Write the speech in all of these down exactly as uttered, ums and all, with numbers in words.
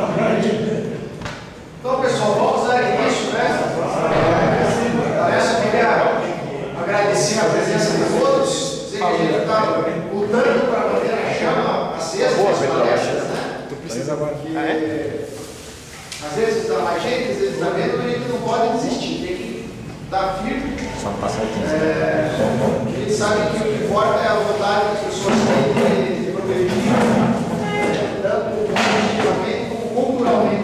Então, pessoal, vamos dar início, né? Parece que eu queria agradecer a presença de todos, dizer que a gente está lutando para manter a chama acesa das palestras, né? Porque às vezes dá mais gente, às vezes dá menos, a gente não pode desistir, tem que estar firme. É, a gente sabe que o que importa é a vontade que as pessoas têm de progredir, é, tanto positivamente como culturalmente.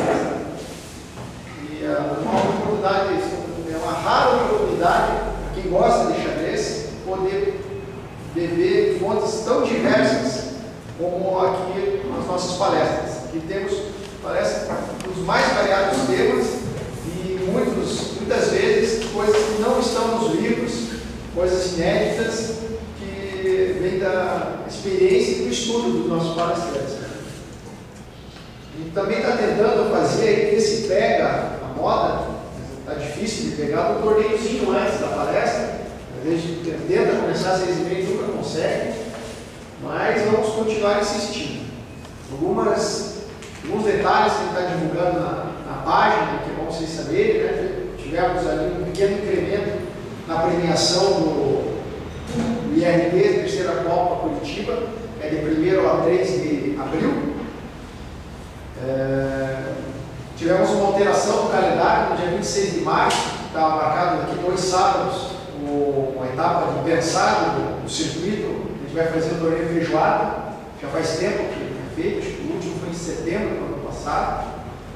E é uma oportunidade, é uma rara oportunidade para quem gosta de xadrez poder beber fontes tão diversas como aqui nas nossas palestras. Aqui temos palestras dos mais variados temas e muitos, muitas vezes coisas que não estão nos livros, coisas inéditas que vêm da experiência e do estudo dos nossos palestrantes. E também está tentando fazer esse pega a moda, está difícil de pegar um torneiozinho antes da palestra, às vezes tenta começar às seis e meia e nunca consegue, mas vamos continuar insistindo. Algumas, alguns detalhes que ele está divulgando na, na página, que é bom vocês saberem, né? Tivemos ali um pequeno incremento na premiação do, do I R B, terceira Copa Curitiba, é de primeiro a três de abril. É, tivemos uma alteração do calendário no dia vinte e seis de março, estava marcado aqui dois sábados, uma etapa de pensado do, do circuito. A gente vai fazer o torneio feijoada, já faz tempo que é feito, acho que o último foi em setembro do ano passado.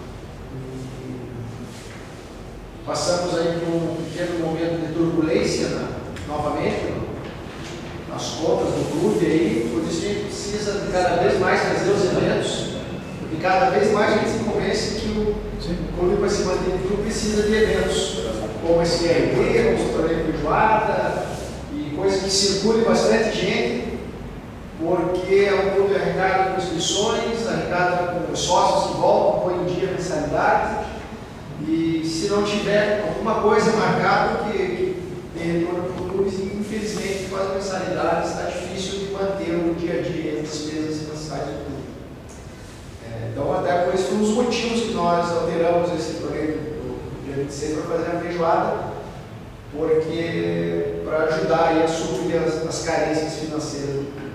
E passamos aí por um pequeno momento de turbulência, né, novamente, no, nas contas do clube aí, por isso a gente precisa de cada vez mais fazer os eventos, porque cada vez mais a gente se convence que o, o clube vai se manter vivo, precisa de eventos, como esse I R B, como o torneio feijoada, e coisas que circulem bastante gente, porque é um clube arrecada com inscrições, arrecada com sócios que voltam, põe em dia a mensalidade, e se não tiver alguma coisa marcada que, que tem retorno para o clube, infelizmente com as mensalidades está difícil de manter o dia a dia as despesas mensais do clube. É, então, até por isso, foi um dos motivos que nós alteramos esse torneio do dia vinte e seis para fazer a feijoada, porque para ajudar aí a suprir as, as carências financeiras do clube.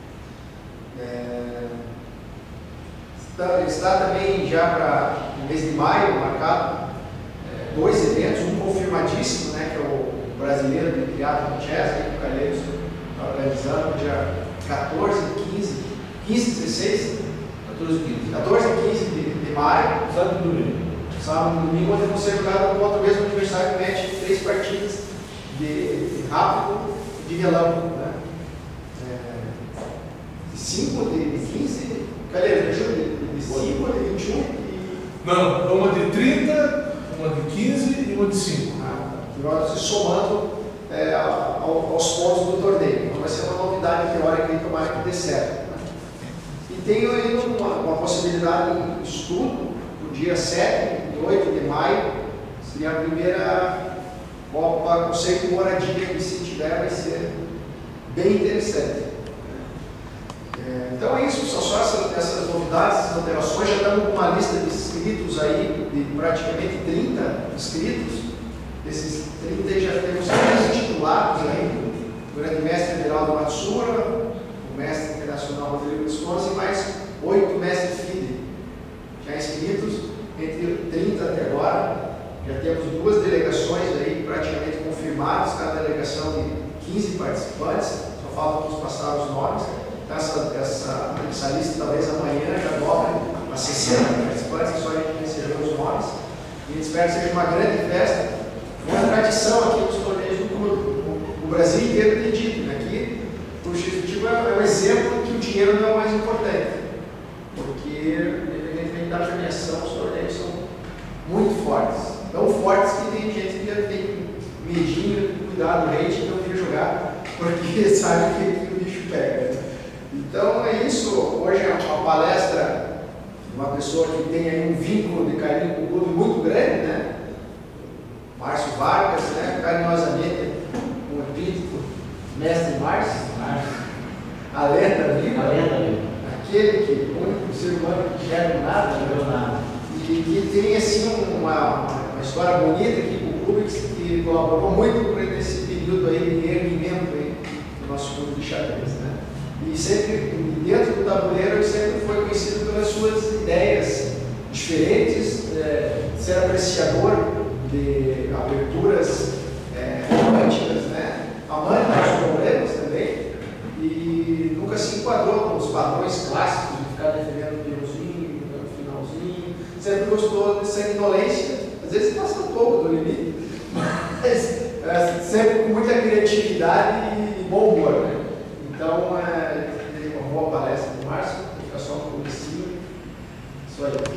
É, está, está também já para o mês de maio marcado é, dois eventos, um confirmadíssimo, né, que é o brasileiro de triatlo de chess, que o Calheiros está organizando, dia quatorze, quinze, quinze, dezesseis, quatorze e quinze, quatorze e quinze de, de maio, sábado e domingo. Sábado e domingo, onde vão ser jogados contra o mesmo adversário que mete três partidas de, de rápido e de relâmpago, né? É, de cinco, de, de quinze, Calheiros, me ajuda, de, de cinco, de vinte e um e... Não, uma de trinta, uma de quinze e uma de cinco. Ah, tá. Nós se somando é, ao, aos pontos do torneio. Então vai ser uma novidade teórica e tomara que dê certo. Né? E tem ainda uma, uma possibilidade de estudo, no dia sete e oito de maio, seria a primeira Copa Conceito de Moradia, que se tiver vai ser bem interessante. É, então é isso, são só essas, essas novidades, essas alterações. Já estamos com uma lista de inscritos aí, de praticamente trinta inscritos. Desses trinta já temos três titulados aí, o grande mestre Everaldo Matsura, o mestre internacional Rodrigo Visconsi e mais oito mestres F I D E já inscritos, entre trinta até agora. Já temos duas delegações aí praticamente confirmadas, cada delegação de quinze participantes, só falta nos passar os nomes. Então essa, essa, essa lista talvez amanhã já dobre a sessenta participantes, que só a gente recebeu os nomes. E espero que seja uma grande festa. Uma tradição aqui nos torneios do clube. O Brasil inteiro tem dito, né? Aqui o X-Futebol é um exemplo que o dinheiro não é o mais importante. Porque, independentemente da premiação, os torneios são muito fortes. Tão fortes que tem gente que já tem medinho, cuidado, rei, que não vem jogar, porque sabe que, que o bicho pega. Então é isso. Hoje é uma palestra de uma pessoa que tem aí um vínculo de carinho com o clube muito grande, né? Márcio Vargas, né? Carinhosamente, o epíteto mestre Márcio, a lenda viva. A lenda viva. Aqui aquele que, o único ser humano que enxerga nada, não viu nada. E que tem assim uma, uma história bonita aqui com o clube que colaborou muito nesse período aí de erguimento aí do nosso clube de xadrez, né? E sempre, dentro do tabuleiro, ele sempre foi conhecido pelas suas ideias diferentes, é, ser apreciador de aberturas é, românticas, né? Amante dos problemas também, e nunca se enquadrou com os padrões clássicos de ficar defendendo o peãozinho, o finalzinho. Sempre gostou dessa indolência, às vezes passa um pouco do limite, mas é, sempre com muita criatividade e bom humor, né? Então, é, uma boa palestra do Márcio, fica só um comecinho. Isso aí.